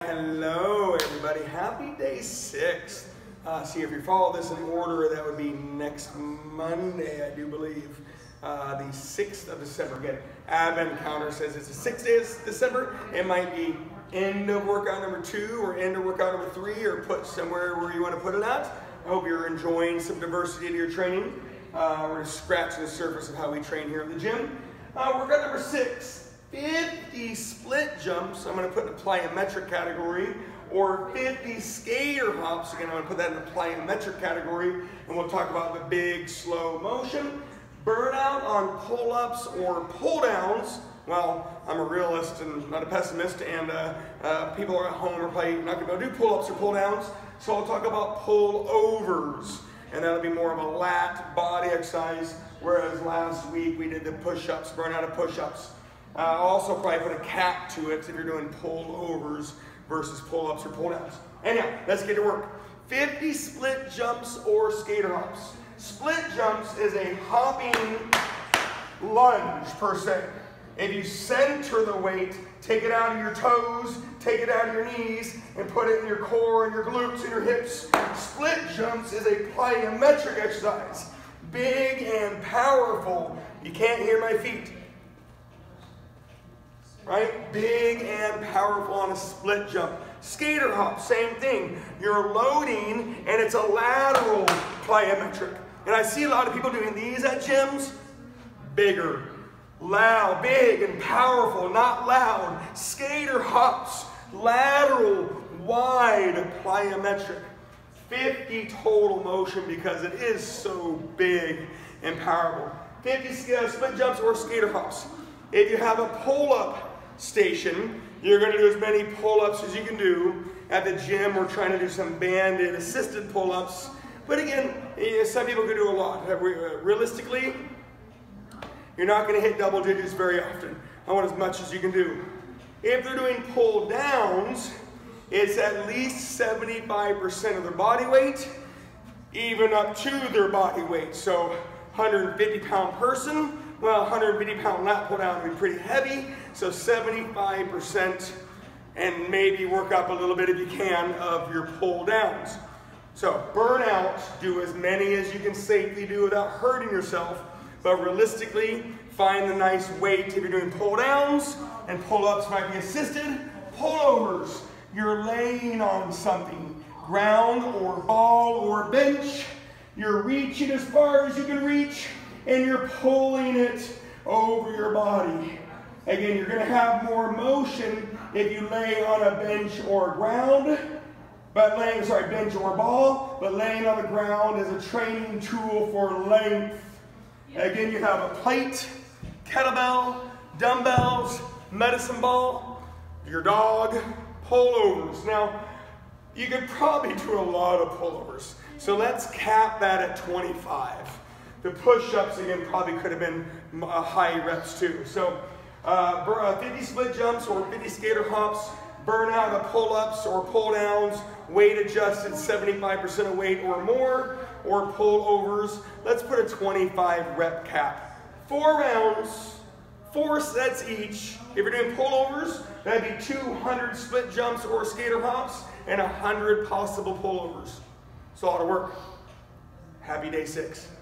Hello everybody, happy day 6. See, if you follow this in order, that would be next Monday, I do believe, the 6th of December. Again, Advent calendar says it's the 6th day of December. It might be end of workout number 2 or end of workout number 3, or put somewhere where you want to put it at. I hope you're enjoying some diversity to your training. We're just scratching the surface of how we train here at the gym. Workout number 6. 50 split jumps, I'm going to put in the plyometric category, or 50 skater hops. Again, I'm going to put that in the plyometric category, and we'll talk about the big slow motion. Burnout on pull-ups or pull-downs. Well, I'm a realist and not a pessimist, and people are at home are probably not going to be able to do pull-ups or pull-downs, so I'll talk about pull-overs, and that'll be more of a lat body exercise, whereas last week we did the push-ups, burnout of push-ups. I'll also probably put a cap to it if you're doing pull-overs versus pull-ups or pull-downs. Anyhow, let's get to work. 50 split jumps or skater hops. Split jumps is a hopping lunge per se. If you center the weight, take it out of your toes, take it out of your knees, and put it in your core and your glutes and your hips. Split jumps is a plyometric exercise. Big and powerful. You can't hear my feet. Right? Big and powerful on a split jump. Skater hop, same thing. You're loading and it's a lateral plyometric. And I see a lot of people doing these at gyms. Bigger, loud, big and powerful, not loud. Skater hops, lateral, wide plyometric. 50 total motion because it is so big and powerful. 50 split jumps or skater hops. If you have a pull-up station, you're going to do as many pull-ups as you can do. At the gym, we're trying to do some banded assisted pull-ups. But again, some people can do a lot. Realistically, you're not going to hit double digits very often. I want as much as you can do. If they're doing pull-downs, it's at least 75% of their body weight, even up to their body weight. So 150-pound person, well, 150-pound lat pull down would be pretty heavy, so 75%, and maybe work up a little bit if you can of your pull downs. So burnout, do as many as you can safely do without hurting yourself, but realistically, find the nice weight if you're doing pull downs, and pull ups might be assisted. Pull overs, you're laying on something, ground or ball or bench, you're reaching as far as you can reach, and you're pulling it over your body. Again, you're going to have more motion if you lay on a bench or ground, bench or ball, but laying on the ground is a training tool for length. Again, you have a plate, kettlebell, dumbbells, medicine ball, your dog, pullovers. Now, you could probably do a lot of pullovers, so let's cap that at 25. The push-ups, again, probably could have been high reps too. So 50 split jumps or 50 skater hops, burnout of pull-ups or pull-downs, weight adjusted 75% of weight or more, or pull-overs. Let's put a 25 rep cap. 4 rounds, 4 sets each. If you're doing pull-overs, that'd be 200 split jumps or skater hops and 100 possible pull-overs. It's a lot of work. Happy day 6.